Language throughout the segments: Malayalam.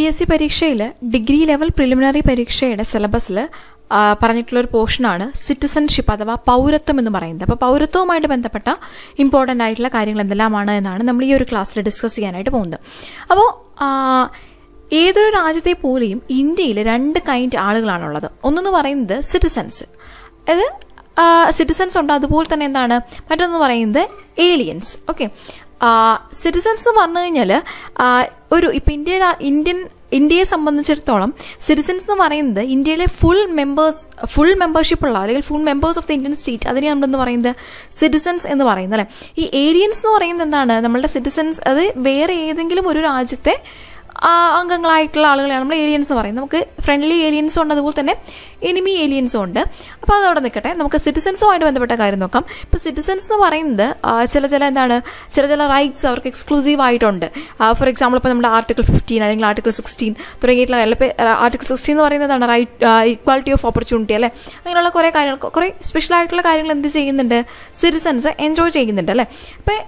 PSC പരീക്ഷയിൽ ഡിഗ്രി ലെവൽ പ്രിലിമിനറി പരീക്ഷയുടെ സിലബസിൽ പറഞ്ഞിട്ടുള്ള ഒരു പോർഷനാണ് സിറ്റിസൺഷിപ്പ് അഥവാ പൗരത്വം എന്ന് പറയുന്നത്. അപ്പോൾ പൗരത്വവുമായിട്ട് ബന്ധപ്പെട്ട ഇമ്പോർട്ടൻ്റ് ആയിട്ടുള്ള കാര്യങ്ങൾ എന്തെല്ലാമാണ് എന്നാണ് നമ്മൾ ഈ ഒരു ക്ലാസ്സിൽ ഡിസ്കസ് ചെയ്യാനായിട്ട് പോകുന്നത്. അപ്പോൾ ഏതൊരു രാജ്യത്തെ പോലെയും ഇന്ത്യയിൽ 2 കൈൻഡ് ആളുകളാണുള്ളത്. ഒന്നെന്ന് പറയുന്നത് സിറ്റിസൺസ്, അതായത് സിറ്റിസൺസ് ഉണ്ട്, അതുപോലെ തന്നെ എന്താണ് മറ്റൊന്ന് പറയുന്നത് ഏലിയൻസ്. ഓക്കെ, സിറ്റിസൺസ് എന്ന് പറഞ്ഞു കഴിഞ്ഞാൽ ഇപ്പം ഇന്ത്യയെ സംബന്ധിച്ചിടത്തോളം സിറ്റിസൺസ് എന്ന് പറയുന്നത് ഇന്ത്യയിലെ ഫുൾ മെമ്പർഷിപ്പ് ഉള്ള അല്ലെങ്കിൽ full members of the Indian state, അതിനെ നമ്മളെന്ന് പറയുന്നത് സിറ്റിസൺസ് എന്ന് പറയുന്നത് അല്ലേ. ഈ ഏലിയൻസ് എന്ന് പറയുന്നത് എന്താണ്, നമ്മളുടെ സിറ്റിസൺസ് അത് വേറെ ഏതെങ്കിലും ഒരു രാജ്യത്തെ അംഗങ്ങളായിട്ടുള്ള ആളുകളെയാണ് നമ്മൾ ഏലിയൻസ് എന്ന് പറയുന്നത്. നമുക്ക് ഫ്രണ്ട്ലി ഏലിയൻസും ഉണ്ട്, അതുപോലെ തന്നെ എനിമി ഏലിയൻസും ഉണ്ട്. അപ്പോൾ അതവിടെ നിൽക്കട്ടെ, നമുക്ക് സിറ്റിസൺസുമായിട്ട് ബന്ധപ്പെട്ട കാര്യം നോക്കാം. ഇപ്പോൾ സിറ്റിസൺസ് എന്ന് പറയുന്നത് ചില റൈറ്റ്സ് അവർക്ക് എക്സ്ക്ലൂസീവ് ആയിട്ടുണ്ട്. ഫോർ എക്സാമ്പിൾ ഇപ്പോൾ നമ്മുടെ ആർട്ടിക്കിൾ 15 അല്ലെങ്കിൽ ആർട്ടിക്കിൾ 16 തുടങ്ങിയിട്ടുള്ള ആർട്ടിക്കിൾ 16 എന്ന് പറയുന്നതാണ് റൈറ്റ് ഈക്വാലിറ്റി ഓഫ് ഓപ്പർച്യൂണിറ്റി അല്ലേ. അങ്ങനെയുള്ള കുറേ കാര്യങ്ങൾ, കുറേ സ്പെഷ്യൽ ആയിട്ടുള്ള കാര്യങ്ങൾ എന്ത് ചെയ്യുന്നുണ്ട്, സിറ്റിസൺസ് എൻജോയ് ചെയ്യുന്നുണ്ട് അല്ലേ. അപ്പോൾ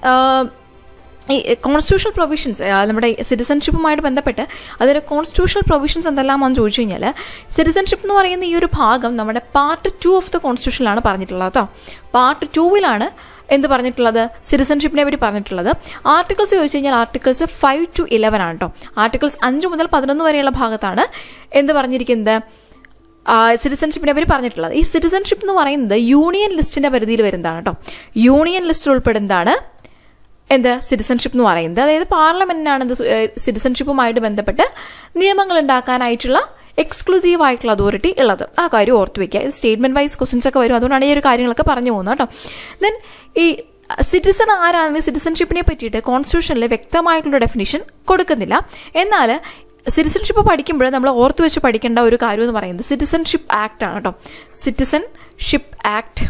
ഈ കോൺസ്റ്റിറ്റ്യൂഷണൽ പ്രൊവിഷൻസ് നമ്മുടെ സിറ്റിസൺഷിപ്പുമായിട്ട് ബന്ധപ്പെട്ട് അതിൻ്റെ കോൺസ്റ്റിറ്റ്യൂഷണൽ പ്രൊവിഷൻസ് എന്തെല്ലാമാണെന്ന് ചോദിച്ചു കഴിഞ്ഞാൽ, സിറ്റിസൺഷിപ്പ് എന്ന് പറയുന്ന ഈ ഒരു ഭാഗം നമ്മുടെ പാർട്ട് 2 ഓഫ് ദ കോൺസ്റ്റിറ്റ്യൂഷനിലാണ് പറഞ്ഞിട്ടുള്ളത് കേട്ടോ. പാർട്ട് 2 എന്ത് പറഞ്ഞിട്ടുള്ളത്, സിറ്റിസൺഷിപ്പിനെ പറ്റി പറഞ്ഞിട്ടുള്ളത്. ആർട്ടിക്കിൾസ് ചോദിച്ചു കഴിഞ്ഞാൽ ആർട്ടിക്കിൾസ് 5 to 11 ആണ് കേട്ടോ. ആർട്ടിക്കിൾസ് 5 മുതൽ 11 വരെയുള്ള ഭാഗത്താണ് എന്ത് പറഞ്ഞിരിക്കുന്നത്, സിറ്റിസൺഷിപ്പിനെ പറ്റി പറഞ്ഞിട്ടുള്ളത്. ഈ സിറ്റിസൺഷിപ്പ് എന്ന് പറയുന്നത് യൂണിയൻ ലിസ്റ്റിന്റെ പരിധിയിൽ വരുന്നതാണ് കേട്ടോ. യൂണിയൻ ലിസ്റ്റിൽ ഉൾപ്പെടുന്നതാണ് സിറ്റിസൺഷിപ്പ് എന്ന് പറയുന്നത്. അതായത് പാർലമെന്റിനാണ് സിറ്റിസൺഷിപ്പുമായിട്ട് ബന്ധപ്പെട്ട് നിയമങ്ങൾ ഉണ്ടാക്കാനായിട്ടുള്ള എക്സ്ക്ലൂസീവ് ആയിട്ടുള്ള അതോറിറ്റി ഉള്ളത്. ആ കാര്യം ഓർത്ത് വയ്ക്കുക. ഇത് സ്റ്റേറ്റ്മെന്റ് വൈസ് ക്വസ്റ്റ്യൻസ് ഒക്കെ വരും, അതുകൊണ്ടാണ് ഈ ഒരു കാര്യങ്ങളൊക്കെ പറഞ്ഞു പോകുന്നത് കേട്ടോ. ദെൻ ഈ സിറ്റിസൺ ആരാണ്, സിറ്റിസൺഷിപ്പിനെ പറ്റിയിട്ട് കോൺസ്റ്റിറ്റ്യൂഷനിൽ വ്യക്തമായിട്ടുള്ള ഡെഫിനിഷൻ കൊടുക്കുന്നില്ല. എന്നാൽ സിറ്റിസൺഷിപ്പ് പഠിക്കുമ്പോൾ നമ്മൾ ഓർത്ത് വെച്ച് പഠിക്കേണ്ട ഒരു കാര്യം എന്ന് പറയുന്നത് സിറ്റിസൺഷിപ്പ് ആക്ട് ആണ് കേട്ടോ. Citizenship act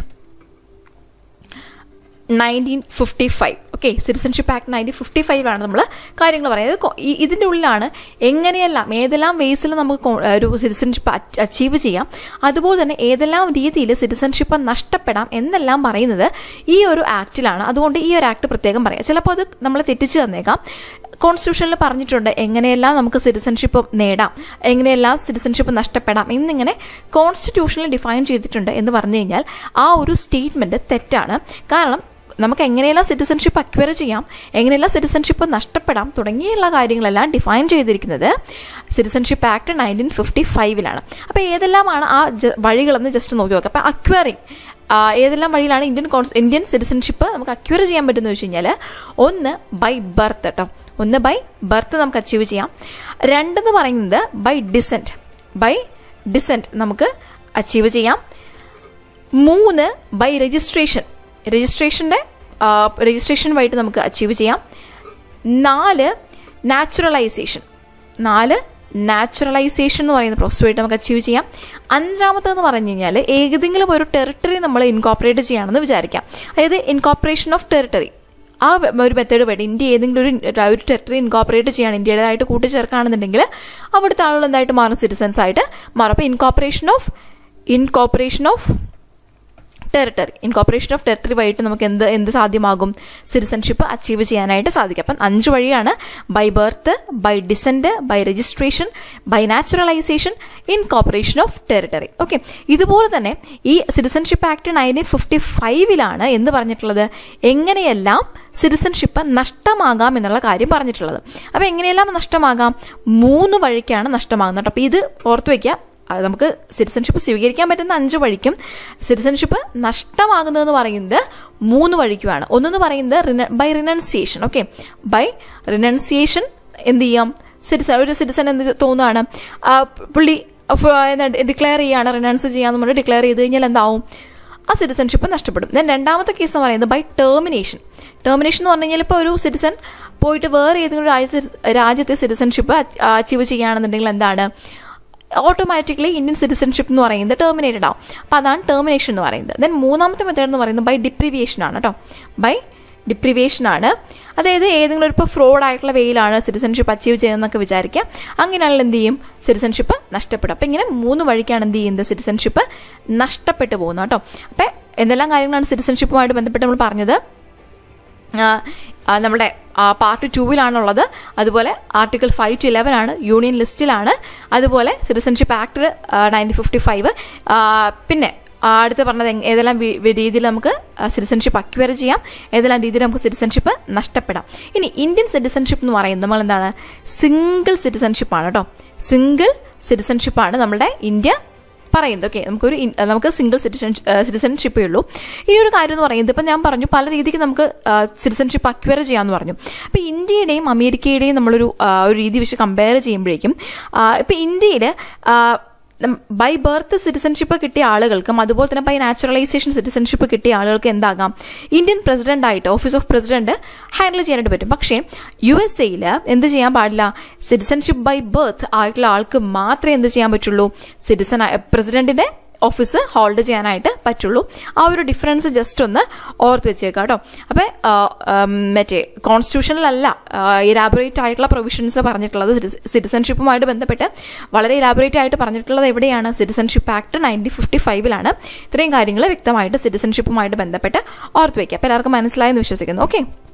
1955. Okay, citizenship act 1955 നമ്മൾ കാര്യങ്ങൾ പറയുന്നത്. ഇതിൻ്റെ ഉള്ളിലാണ് ഏതെല്ലാം വേസിൽ നമുക്ക് ഒരു സിറ്റിസൺഷിപ്പ് അച്ചീവ് ചെയ്യാം, അതുപോലെ തന്നെ ഏതെല്ലാം രീതിയിൽ സിറ്റിസൺഷിപ്പ് നഷ്ടപ്പെടാം എന്നെല്ലാം പറയുന്നത് ഈ ഒരു ആക്റ്റിലാണ്. അതുകൊണ്ട് ഈ ഒരു ആക്ട് പ്രത്യേകം പറയാം. ചിലപ്പോൾ അത് നമ്മൾ തെറ്റിച്ച് തന്നേക്കാം. കോൺസ്റ്റിറ്റ്യൂഷനിൽ പറഞ്ഞിട്ടുണ്ട് എങ്ങനെയെല്ലാം നമുക്ക് സിറ്റിസൺഷിപ്പ് നേടാം, എങ്ങനെയെല്ലാം സിറ്റിസൺഷിപ്പ് നഷ്ടപ്പെടാം എന്നിങ്ങനെ കോൺസ്റ്റിറ്റ്യൂഷനിൽ ഡിഫൈൻ ചെയ്തിട്ടുണ്ട് എന്ന് പറഞ്ഞു കഴിഞ്ഞാൽ ആ ഒരു സ്റ്റേറ്റ്മെൻറ്റ് തെറ്റാണ്. കാരണം നമുക്ക് എങ്ങനെയെല്ലാം സിറ്റിസൺഷിപ്പ് അക്വയർ ചെയ്യാം, എങ്ങനെയെല്ലാം സിറ്റിസൺഷിപ്പ് നഷ്ടപ്പെടാം തുടങ്ങിയുള്ള കാര്യങ്ങളെല്ലാം ഡിഫൈൻ ചെയ്തിരിക്കുന്നത് സിറ്റിസൺഷിപ്പ് ആക്ട് 1955 അപ്പോൾ ഏതെല്ലാമാണ് ആ വഴികളെന്ന് ജസ്റ്റ് നോക്കി നോക്കാം. അപ്പോൾ അക്വയറിങ് ഏതെല്ലാം വഴിയിലാണ് ഇന്ത്യൻ സിറ്റിസൺഷിപ്പ് നമുക്ക് അക്വയർ ചെയ്യാൻ പറ്റുമെന്ന് വെച്ച് കഴിഞ്ഞാൽ, 1 ബൈ ബർത്ത് കേട്ടോ. 1 ബൈ ബർത്ത് നമുക്ക് അച്ചീവ് ചെയ്യാം. 2 പറയുന്നത് ബൈ ഡിസെൻറ്റ് നമുക്ക് അച്ചീവ് ചെയ്യാം. 3 ബൈ രജിസ്ട്രേഷൻ വഴിയിട്ട് നമുക്ക് അച്ചീവ് ചെയ്യാം. 4 നാച്ചുറലൈസേഷൻ എന്ന് പറയുന്ന പ്രോസസ് വഴിയിട്ട് നമുക്ക് അച്ചീവ് ചെയ്യാം. 5 പറഞ്ഞു കഴിഞ്ഞാൽ ഏതെങ്കിലും ഒരു ടെറിട്ടറി നമ്മൾ ഇൻകോപ്പറേറ്റ് ചെയ്യുകയാണെന്ന് വിചാരിക്കാം. അതായത് ഇൻകോപ്പറേഷൻ ഓഫ് ടെറിട്ടറി, ആ ഒരു മെത്തേഡ് വഴി ഇന്ത്യ ഏതെങ്കിലും ഒരു ടെറിട്ടറി ഇൻകോപ്പറേറ്റ് ചെയ്യാണ്, ഇന്ത്യയുടേതായിട്ട് കൂട്ടിച്ചേർക്കുകയാണെന്നുണ്ടെങ്കിൽ അവിടുത്തെ ആളുകൾ എന്തായിട്ട് മാറും, സിറ്റിസൺസ് ആയിട്ട് മാറും. അപ്പോൾ ഇൻകോപ്പറേഷൻ ഓഫ് ടെറിട്ടറി വഴിയിട്ട് നമുക്ക് എന്ത് സാധ്യമാകും, സിറ്റിസൺഷിപ്പ് അച്ചീവ് ചെയ്യാനായിട്ട് സാധിക്കും. അപ്പം 5 വഴിയാണ്: by birth, by descent, by registration, by naturalisation, incorporation of territory. Okay, ഇതുപോലെ തന്നെ ഈ സിറ്റിസൺഷിപ്പ് ആക്ട് 1955 എന്ന് പറഞ്ഞിട്ടുള്ളത് എങ്ങനെയെല്ലാം സിറ്റിസൺഷിപ്പ് നഷ്ടമാകാം എന്നുള്ള കാര്യം പറഞ്ഞിട്ടുള്ളത്. അപ്പോൾ എങ്ങനെയെല്ലാം നഷ്ടമാകാം, 3 വഴിക്കാണ് നഷ്ടമാകുന്നത്. അപ്പോൾ ഇത് ഓർത്തു വയ്ക്കുക. നമുക്ക് സിറ്റിസൺഷിപ്പ് സ്വീകരിക്കാൻ പറ്റുന്ന 5 വഴിക്കും സിറ്റിസൺഷിപ്പ് നഷ്ടമാകുന്നതെന്ന് പറയുന്നത് 3 വഴിക്കുമാണ്. ഒന്നെന്ന് പറയുന്നത് by renunciation. Okay, by renunciation എന്ത് ചെയ്യാം, ഒരു സിറ്റിസൺ എന്ത് തോന്നുകയാണ്, പുള്ളി ഡിക്ലെയർ ചെയ്യാണ്, റിനൗൺസ് ചെയ്യാന്ന് പറഞ്ഞ് ഡിക്ലെയർ ചെയ്ത് കഴിഞ്ഞാൽ എന്താവും, ആ സിറ്റിസൺഷിപ്പ് നഷ്ടപ്പെടും. ദെൻ 2ാമത്തെ കേസ് എന്ന് പറയുന്നത് ബൈ ടേർമിനേഷൻ എന്ന് പറഞ്ഞു കഴിഞ്ഞാൽ ഇപ്പോൾ ഒരു സിറ്റിസൺ പോയിട്ട് വേറെ ഏതെങ്കിലും രാജ്യത്തെ സിറ്റിസൺഷിപ്പ് അച്ചീവ് ചെയ്യുകയാണെന്നുണ്ടെങ്കിൽ എന്താണ്, ഓട്ടോമാറ്റിക്കലി ഇന്ത്യൻ സിറ്റിസൺഷിപ്പ് എന്ന് പറയുന്നത് ടെർമിനേറ്റഡ് ആവും. അപ്പോൾ അതാണ് ടേർമിനേഷൻ എന്ന് പറയുന്നത്. ദെൻ 3ാമത്തെ മെത്തേഡ് എന്ന് പറയുന്നത് ബൈ ഡിപ്രിവിയേഷൻ ആണ് കേട്ടോ. ബൈ ഡിപ്രിവിയേഷൻ ആണ്, അതായത് ഏതെങ്കിലും ഒരു ഇപ്പോൾ ഫ്രോഡ് ആയിട്ടുള്ള വേയിലാണ് സിറ്റിസൺഷിപ്പ് അച്ചീവ് ചെയ്യുന്നതെന്നൊക്കെ വിചാരിക്കുക. അങ്ങനെയാണെങ്കിൽ എന്ത് ചെയ്യും, സിറ്റിസൺഷിപ്പ് നഷ്ടപ്പെടും. അപ്പോൾ ഇങ്ങനെ 3 വഴിക്കാണ് എന്ത് ചെയ്യുന്നത്, സിറ്റിസൺഷിപ്പ് നഷ്ടപ്പെട്ടു പോകുന്നത് കേട്ടോ. അപ്പോൾ എന്തെല്ലാം കാര്യങ്ങളാണ് സിറ്റിസൺഷിപ്പുമായിട്ട് ബന്ധപ്പെട്ട് നമ്മൾ പറഞ്ഞത്, നമ്മുടെ പാർട്ട് 2-ലാണുള്ളത്. അതുപോലെ ആർട്ടിക്കിൾ 5 to 11 ആണ്, യൂണിയൻ ലിസ്റ്റിലാണ്. അതുപോലെ സിറ്റിസൺഷിപ്പ് ആക്ട് 1955. പിന്നെ അടുത്ത് പറഞ്ഞത് ഏതെല്ലാം രീതിയിൽ നമുക്ക് സിറ്റിസൺഷിപ്പ് അക്വയർ ചെയ്യാം, ഏതെല്ലാം രീതിയിൽ നമുക്ക് സിറ്റിസൺഷിപ്പ് നഷ്ടപ്പെടാം. ഇനി ഇന്ത്യൻ സിറ്റിസൺഷിപ്പ് എന്ന് പറയുന്നത് നമ്മൾ എന്താണ്, സിംഗിൾ സിറ്റിസൺഷിപ്പാണ് കേട്ടോ. സിംഗിൾ സിറ്റിസൺഷിപ്പാണ് നമ്മുടെ ഇന്ത്യ പറയുന്നത്. ഓക്കെ, നമുക്ക് സിംഗിൾ സിറ്റിസൺഷിപ്പേ ഉള്ളൂ. ഇനി ഒരു കാര്യം എന്ന് പറയുന്നത്, ഇപ്പം ഞാൻ പറഞ്ഞു പല രീതിക്ക് നമുക്ക് സിറ്റിസൺഷിപ്പ് അക്വയർ ചെയ്യാമെന്ന് പറഞ്ഞു. അപ്പം ഇന്ത്യയുടെയും അമേരിക്കയുടെയും നമ്മളൊരു രീതി വെച്ച് കമ്പയർ ചെയ്യുമ്പോഴേക്കും ഇപ്പം ഇന്ത്യയിൽ ബൈ ബർത്ത് സിറ്റിസൺഷിപ്പ് കിട്ടിയ ആളുകൾക്കും അതുപോലെ തന്നെ ബൈ നാച്ചുറലൈസേഷൻ സിറ്റിസൺഷിപ്പ് കിട്ടിയ ആളുകൾക്ക് എന്താകാം, ഇന്ത്യൻ പ്രസിഡന്റായിട്ട് ഓഫീസ് ഓഫ് പ്രസിഡന്റ് ഹാൻഡിൽ ചെയ്യാനായിട്ട് പറ്റും. പക്ഷേ USA എന്ത് ചെയ്യാൻ പാടില്ല, സിറ്റിസൺഷിപ്പ് ബൈ ബർത്ത് ആയിട്ടുള്ള ആൾക്ക് മാത്രമേ എന്ത് ചെയ്യാൻ പറ്റുള്ളൂ, പ്രസിഡന്റിന്റെ ഓഫീസ് ഹോൾഡ് ചെയ്യാനായിട്ട് പറ്റുള്ളൂ. ആ ഒരു ഡിഫറൻസ് ജസ്റ്റ് ഒന്ന് ഓർത്ത് വെച്ചേക്കാം കേട്ടോ. അപ്പം മറ്റേ കോൺസ്റ്റിറ്റ്യൂഷനിലല്ല ഇലാബറേറ്റ് ആയിട്ടുള്ള പ്രൊവിഷൻസ് പറഞ്ഞിട്ടുള്ളത്. സിറ്റിസൺഷിപ്പുമായിട്ട് ബന്ധപ്പെട്ട് വളരെ ഇലാബറേറ്റ് ആയിട്ട് പറഞ്ഞിട്ടുള്ളത് എവിടെയാണ്, സിറ്റിസൺഷിപ്പ് ആക്ട് 1955-ലാണ്. ഇത്രയും കാര്യങ്ങൾ വ്യക്തമായിട്ട് സിറ്റിസൺഷിപ്പുമായിട്ട് ബന്ധപ്പെട്ട് ഓർത്ത് വയ്ക്കുക. അപ്പോൾ എല്ലാവർക്കും മനസ്സിലായെന്ന് വിശ്വസിക്കുന്നു. ഓക്കെ.